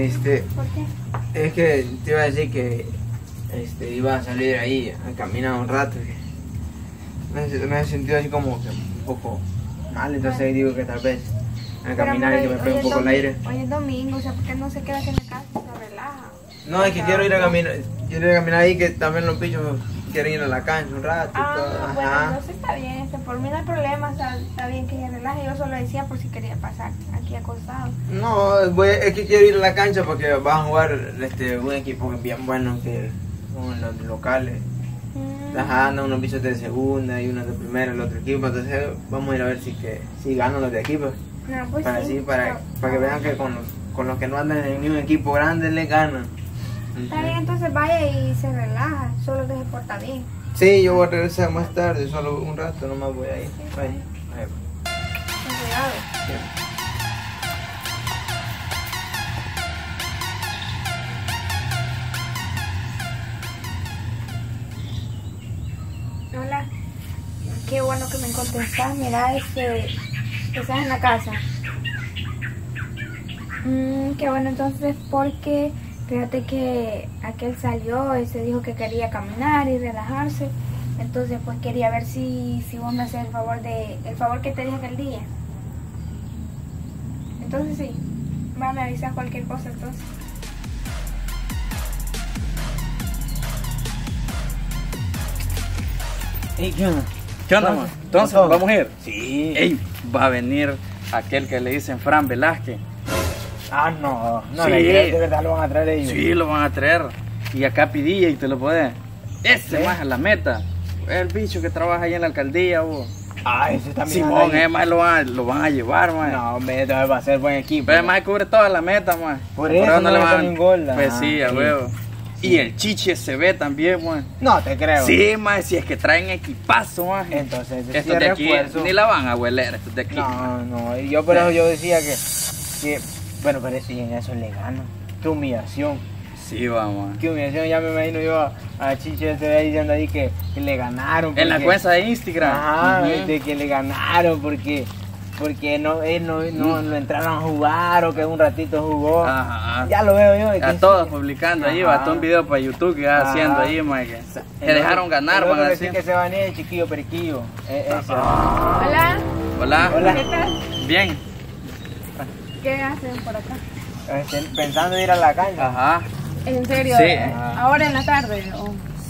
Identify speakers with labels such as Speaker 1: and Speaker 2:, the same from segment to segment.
Speaker 1: ¿Por qué?
Speaker 2: Es que te iba a decir que iba a salir ahí a caminar un rato. Me he sentido así como que un poco mal, entonces digo que tal vez a caminar y que me pegue un poco el aire.
Speaker 1: Hoy es domingo, o sea, ¿por qué no se queda aquí en la casa y se relaja?
Speaker 2: No, es que quiero ir a caminar ahí, que también los bichos quieren ir a la cancha un rato y todo.
Speaker 1: Bueno,
Speaker 2: Ajá.
Speaker 1: entonces está bien, por mí no hay problema, o sea, está bien que ella relaje, yo solo decía por si quería pasar aquí acostado.
Speaker 2: No, es que quiero ir a la cancha porque van a jugar un equipo bien bueno que son los locales. Ajá, andan unos bichos de segunda y unos de primera, el otro equipo, entonces vamos a ir a ver si ganan los de equipo.
Speaker 1: No, pues
Speaker 2: Para
Speaker 1: sí.
Speaker 2: así, para que vean que con los que no andan en un equipo grande les ganan.
Speaker 1: Está bien, entonces vaya y se relaja, solo que se porta bien.
Speaker 2: Sí, yo voy a regresar más tarde, solo un rato, nomás voy a ir.
Speaker 1: Sí,
Speaker 2: Vaya,
Speaker 1: con cuidado. Hola, qué bueno que me contestas. Mira, estás en la casa. Qué bueno, entonces, porque fíjate que aquel salió y se dijo que quería caminar y relajarse. Entonces, pues quería ver si vos me haces el favor que te dije aquel día. Entonces sí, me avisas cualquier cosa entonces.
Speaker 3: Ey, ¿qué onda?
Speaker 4: ¿Qué onda, man? Entonces, ¿vamos a ir?
Speaker 3: Sí.
Speaker 4: Ey, va a venir aquel que le dicen Fran Velázquez.
Speaker 3: No
Speaker 4: Sí.
Speaker 3: le crees, de verdad lo van a traer ellos.
Speaker 4: Sí, lo van a traer. Y acá pidilla y te lo puedes. Ese
Speaker 3: ¿Sí?
Speaker 4: más es la meta. El bicho que trabaja ahí en la alcaldía, vos.
Speaker 3: Ese está mirando
Speaker 4: Simón,
Speaker 3: ahí.
Speaker 4: más lo van a llevar, man.
Speaker 3: No, hombre, entonces va a ser buen equipo.
Speaker 4: Pero además cubre toda la meta, man.
Speaker 3: Por eso no le van un gol.
Speaker 4: Pues sí, a
Speaker 3: Sí.
Speaker 4: huevo.
Speaker 3: Sí.
Speaker 4: Y el Chichi se ve también, man.
Speaker 3: No te creo.
Speaker 4: Sí, man, si es que traen equipazo, man.
Speaker 3: Entonces, ese sí
Speaker 4: Estos
Speaker 3: es
Speaker 4: de aquí
Speaker 3: refuerzo.
Speaker 4: ni la van a hueler, estos de aquí.
Speaker 3: No, y yo por eso yo decía que bueno, pero si en eso le gano. Qué humillación.
Speaker 4: Sí, vamos.
Speaker 3: Qué humillación, ya me imagino yo a Chiche se ve diciendo ahí que le ganaron.
Speaker 4: En la
Speaker 3: porque-
Speaker 4: cuenta de Instagram.
Speaker 3: Ajá,
Speaker 4: Ujú.
Speaker 3: de que le ganaron porque él no lo entraron a jugar o que un ratito jugó.
Speaker 4: Ajá.
Speaker 3: Ya lo veo yo. de que
Speaker 4: A todos publicando ahí,
Speaker 3: Ajá.
Speaker 4: va, todo un video para YouTube que va
Speaker 3: Ajá.
Speaker 4: haciendo ahí, man, que dejaron ganar, van a
Speaker 3: decir
Speaker 4: decir.
Speaker 3: que se van a ir el chiquillo periquillo. Ese.
Speaker 1: Hola,
Speaker 4: Hola.
Speaker 3: Hola.
Speaker 1: ¿qué tal?
Speaker 4: Bien.
Speaker 1: ¿Qué hacen por acá?
Speaker 3: Pensando en ir a la cancha.
Speaker 4: Ajá.
Speaker 1: ¿En serio?
Speaker 4: Sí.
Speaker 1: ¿Ahora en la tarde? ¿O?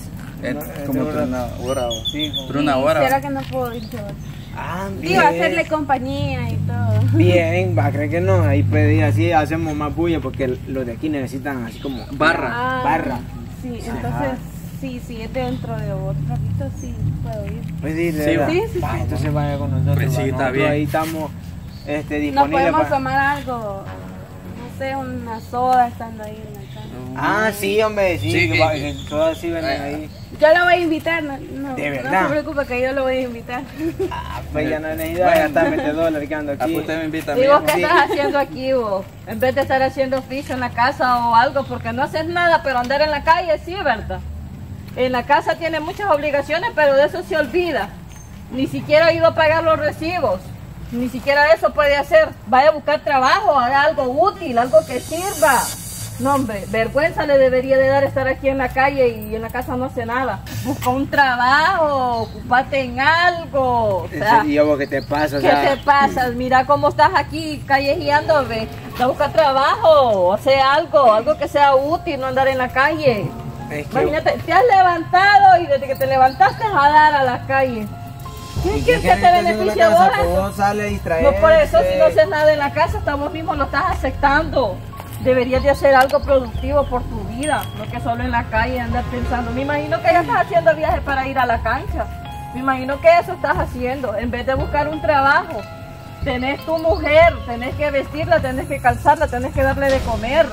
Speaker 4: Como
Speaker 3: de
Speaker 4: por una hora.
Speaker 3: Sí, como-
Speaker 4: Por una hora.
Speaker 1: ¿Será que no puedo ir yo?
Speaker 3: bien.
Speaker 1: Digo, hacerle compañía y todo.
Speaker 3: Bien, va, cree que no. Ahí puede ir así, hacemos más bulla porque los de aquí necesitan así como
Speaker 4: Barra.
Speaker 3: barra.
Speaker 1: Sí,
Speaker 3: Ajá.
Speaker 1: entonces, sí, es dentro de otro ratito, sí, puedo ir.
Speaker 3: Pues sí, de
Speaker 4: Sí,
Speaker 3: verdad.
Speaker 1: sí.
Speaker 3: Va, entonces vaya con nosotros.
Speaker 4: Pues sí,
Speaker 3: va,
Speaker 4: está
Speaker 3: nosotros
Speaker 4: bien.
Speaker 3: Ahí estamos
Speaker 1: Nos
Speaker 3: disponibles
Speaker 1: podemos
Speaker 3: para...
Speaker 1: tomar algo, no sé, una soda estando ahí en la casa.
Speaker 3: Ah, sí, hombre, sí,
Speaker 4: Sí,
Speaker 3: que todas sí venden ahí.
Speaker 1: Yo lo voy a invitar, no
Speaker 3: ¿De
Speaker 1: no
Speaker 3: verdad?
Speaker 1: se preocupe que yo lo voy a invitar.
Speaker 3: Ah, pues ya no hay necesidad de gastar $20 que ando
Speaker 4: Ah,
Speaker 3: aquí.
Speaker 4: pues usted me invita a
Speaker 1: ¿Y
Speaker 4: mí.
Speaker 1: vos qué
Speaker 3: Sí.
Speaker 1: estás haciendo aquí vos? En vez de estar haciendo oficio en la casa o algo, porque no haces nada, pero andar en la calle sí, ¿verdad? En la casa tiene muchas obligaciones, pero de eso se olvida. Ni siquiera ha ido a pagar los recibos. Ni siquiera eso puede hacer. Vaya a buscar trabajo, haga algo útil, algo que sirva. No, hombre, vergüenza le debería de dar estar aquí en la calle y en la casa no hace nada. Busca un trabajo, ocupate en algo. O sea,
Speaker 3: ¿Y vos qué te pasa? O
Speaker 1: ¿qué
Speaker 3: sea,
Speaker 1: te pasa? Mira cómo estás aquí callejeando, ve. A buscar trabajo, o sea, algo que sea útil, no andar en la calle.
Speaker 3: es que...
Speaker 1: Imagínate, te has levantado y desde que te levantaste a dar a la calle.
Speaker 3: ¿Y
Speaker 1: ¿Qué te beneficia a vos eso?
Speaker 3: Vos sale a distraer.
Speaker 1: No por eso, si no haces nada en la casa, hasta vos mismo lo estás aceptando. Deberías de hacer algo productivo por tu vida, no que solo en la calle andas pensando. Me imagino que ya estás haciendo viajes para ir a la cancha. Me imagino que eso estás haciendo, en vez de buscar un trabajo. Tenés tu mujer, tenés que vestirla, tenés que calzarla, tenés que darle de comer.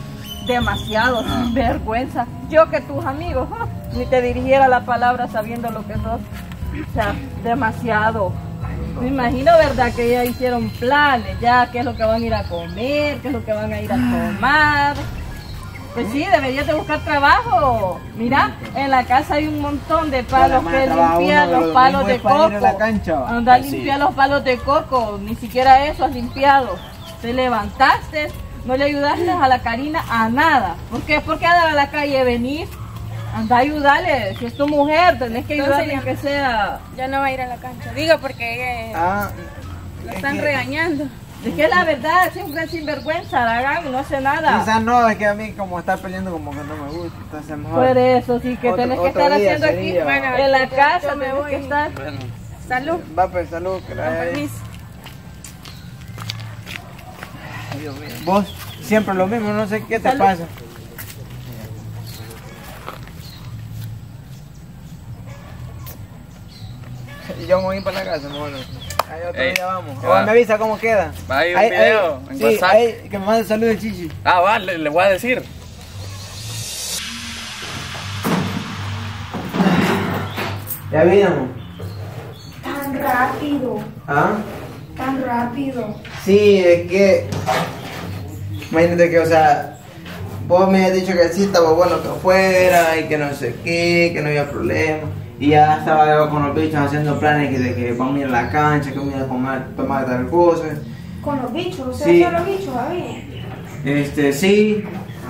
Speaker 1: Demasiado, sin vergüenza. Yo que tus amigos, ni te dirigiera la palabra sabiendo lo que sos. O sea, demasiado. Me imagino, ¿verdad? Que ya hicieron planes, ya qué es lo que van a ir a comer, qué es lo que van a ir a tomar. Pues sí, deberías de buscar trabajo. Mira, en la casa hay un montón de palos que limpian los palos de coco. Anda a limpiar los palos de coco, ni siquiera eso has limpiado. Te levantaste, No le ayudaste a la Karina a nada. ¿Por qué? ¿Por qué andar a la calle venir? Anda a ayudarle. Si es tu mujer, tenés que ayudarle a que sea.
Speaker 5: Ya no va a ir a la cancha. Digo porque lo están regañando.
Speaker 1: Es que la verdad, siempre es sinvergüenza, Aragán, no hace nada.
Speaker 2: Quizás no, es que a mí como estar peleando como que no me gusta, entonces mejor.
Speaker 1: Por eso, sí, que tenés que estar haciendo
Speaker 2: sería.
Speaker 1: aquí.
Speaker 5: Bueno,
Speaker 1: En la
Speaker 5: yo
Speaker 1: casa
Speaker 5: me
Speaker 1: tenés
Speaker 5: voy.
Speaker 1: que estar.
Speaker 4: Bueno,
Speaker 5: Salud.
Speaker 2: Va pues, salud, que la
Speaker 5: Con permiso.
Speaker 2: Ay, Dios mío. Vos siempre lo mismo, no sé qué te
Speaker 1: Salud.
Speaker 2: pasa. Y yo me voy para la casa, bueno. Ahí otro
Speaker 4: Ey,
Speaker 2: día vamos.
Speaker 4: ¿qué
Speaker 2: O
Speaker 4: va?
Speaker 2: me avisa cómo queda.
Speaker 4: Va a ir un video en
Speaker 2: sí,
Speaker 4: WhatsApp.
Speaker 2: ahí, que me mande salud el chichi.
Speaker 4: ah, vale, le voy a decir.
Speaker 2: Ya vino.
Speaker 6: Tan rápido,
Speaker 2: ¿Ah?
Speaker 6: tan rápido.
Speaker 2: Sí, es que. Imagínate que, o sea, vos me has dicho que sí estaba bueno que fuera y que no sé qué, que no había problema. Y ya estaba yo con los bichos haciendo planes de que vamos a ir a la cancha, que vamos a ir a tomar tal cosa.
Speaker 6: Con los bichos, o sea,
Speaker 2: Sí.
Speaker 6: son los bichos, a ver.
Speaker 2: Sí.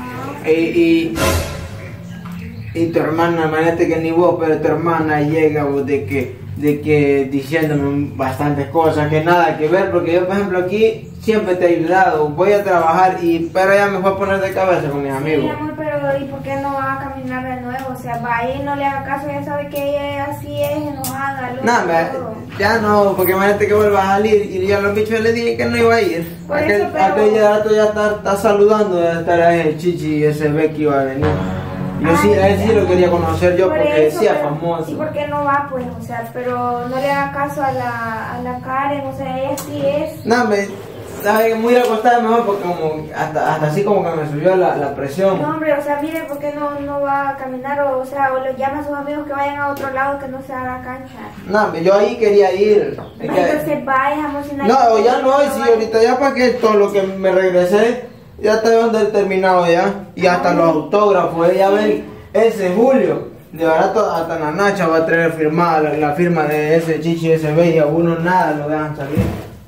Speaker 2: Y tu hermana, imagínate que ni vos, pero tu hermana llega vos, de que diciéndome bastantes cosas que nada que ver, porque yo por ejemplo aquí siempre te he ayudado, voy a trabajar pero ella me fue a poner de cabeza con mis
Speaker 6: Sí,
Speaker 2: amigos.
Speaker 6: amor, pero ¿y por qué no va a caminar de nuevo? O sea, va a ir, no le haga caso, ya sabe que ella así es, enojada, loca,
Speaker 2: No,
Speaker 6: todo.
Speaker 2: ya no, porque imagínate que vuelva a salir y ya los bichos le dije que no iba a ir.
Speaker 6: Por eso, pero-
Speaker 2: Aquel rato ya está saludando de estar ahí el chichi y ese ve que iba a venir. Yo sí, a él sí lo quería conocer yo
Speaker 6: Por
Speaker 2: porque
Speaker 6: eso,
Speaker 2: decía
Speaker 6: pero-
Speaker 2: famoso.
Speaker 6: ¿Y por qué no va, pues? O sea, pero no le haga caso a la Karen, o sea, ella sí es.
Speaker 2: No, sabes que muy acostada mejor porque como hasta así como que me subió la presión.
Speaker 6: No, hombre, o sea, mire, ¿por qué no va a caminar? O sea, o le llama a sus amigos que vayan a otro lado que no sea a la cancha.
Speaker 2: No, yo ahí quería ir. Es que-
Speaker 6: Entonces vaya, amor, si
Speaker 2: no, ya no, sí, ahorita ya para que todo lo que me regresé, ya está terminado ya. Y hasta los autógrafos, ya ven, ese Julio, de verdad hasta la Nacha va a traer firmada la firma de ese chichi SB y a uno nada lo dejan salir.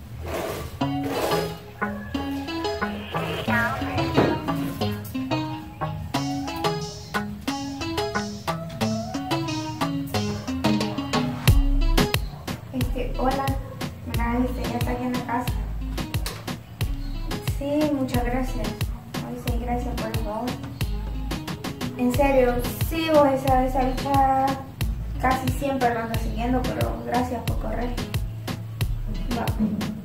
Speaker 6: Hola, mira, ya está aquí en la casa. Sí, muchas gracias. Ay, sí, gracias por el favor. En serio, sí, vos esa bicha casi siempre lo anda siguiendo, pero gracias por correr. Va.